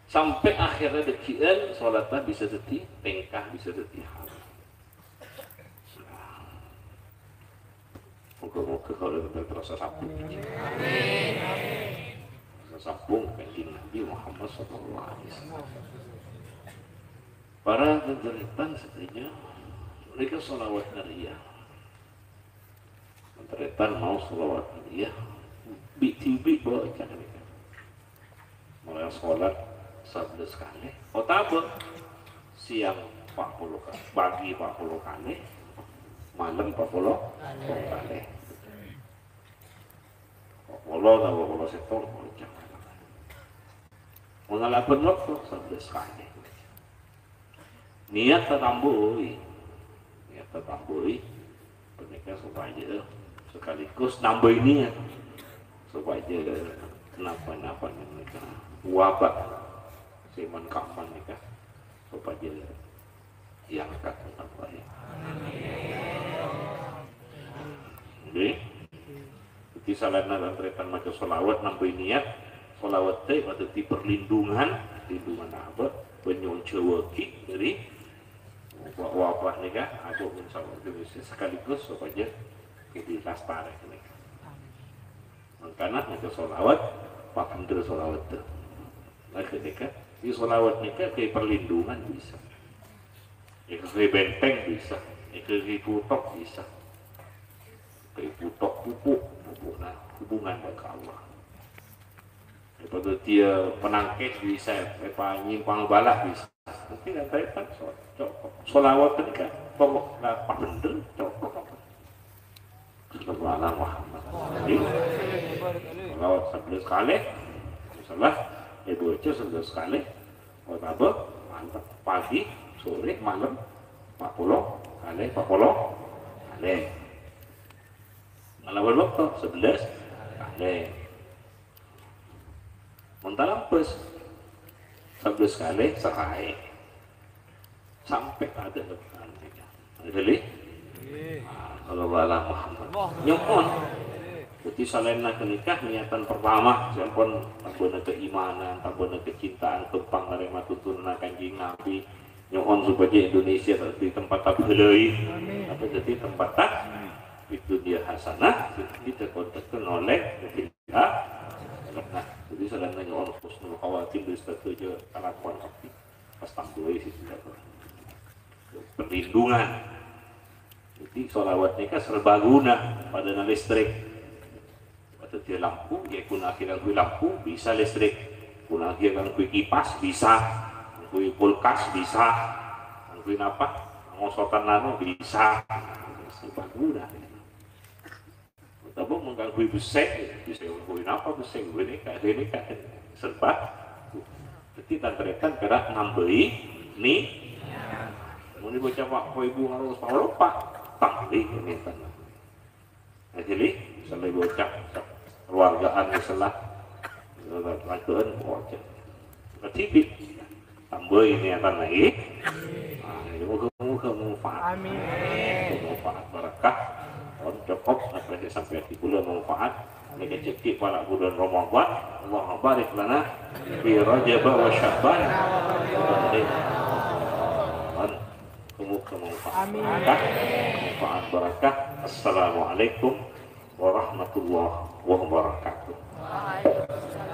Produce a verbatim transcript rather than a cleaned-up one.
sampai akhirnya dekian sholatnya bisa jadi tengkah bisa jadi hal. Moga-moga kalau kita terasa sambung. Amin. Terasa sambung kanjeng Nabi Muhammad shallallahu alaihi wasallam. Para penteritan sebenarnya mereka sholawat nariyah. Penteritan mau sholawat nariyah, bi-bi bawa ikan mereka. Mulai sholat sebelas kali. Otabah siang empat puluh kali, pagi empat puluh kali. Malam empat puluh kali. Allah dan Allah setor mengalahkan waktu sebelas kali. Niat tertambui, niat tertambui, mereka supaya sekaligus nambah niat supaya kenapa-napa mereka wabah seman kapan mereka supaya diangkat apa ya. Oke, jadi salahnya antretan macam solawat nambah niat, solawat teh atau di perlindungan, lindungan apa, penyoncowoki dari wabah nikah, atau pun sekaligus supaya jadi lastare mereka. Makanya macam solawat, pak andr solawat tu, nah ketika di solawat nikah kayak perlindungan bisa, kayak benteng bisa, kayak putok bisa. Kayak putok pupuk, pupuk nah hubungan dengan Allah. Daripada dia penangkis bisa, apa nyimpang balak bisa. Mungkin ada kan cocok. Solawat ini kan, pokok apa bener cocok apa? Sallallahu Muhammad. Jadi solawat sebelas kali, misalnya ibu baca sebelas kali, apa? Mantap pagi, sore, malam, empat puluh kali, empat puluh kali. Melawan waktu sebelas kali. Mentalampus sebelas kali serai sampai ada depan mereka. Jadi, kalau bala Muhammad nyokon. Jadi salena kenikah niatan pertama, sampun tambahna keimanan, tambahna kecintaan, kempang narema tuntunan kanjeng Nabi. Nyokon supaya Indonesia di tempat tak belai, apa jadi tempat tak itu dia hasanah kita kontakkan oleh kita. Nah, jadi sebenarnya orang husnul khawatim di situ aja kelakuan api pas tambah isi tidak perlindungan. Jadi sholawat nikah serbaguna pada listrik. Pada dia lampu, ya kun akhirnya kui lampu bisa listrik, kun akhirnya kui kipas bisa, kui kulkas bisa, kui apa ngosotan nano bisa, serbaguna. Tapi mengganggu besek, bisa mengganggu apa besek, ini kan, ini kan serba. Jadi tantretan gerak nambahi nih. Mau dibaca pak, kau ibu harus tahu pak, tak ini ini tanah. Nah jadi, sampai bocah keluargaan misalnya, lakukan bocah, ketipi, tambah ini akan lagi. Nah ini muka-muka manfaat, manfaat barakah. Cukup apa yang sampai di bulan manfaat mereka cekik pada bulan Ramadan. Allah barik lana fi Rajab wa Sya'ban semoga manfaat manfaat barakah. Assalamualaikum warahmatullahi wabarakatuh.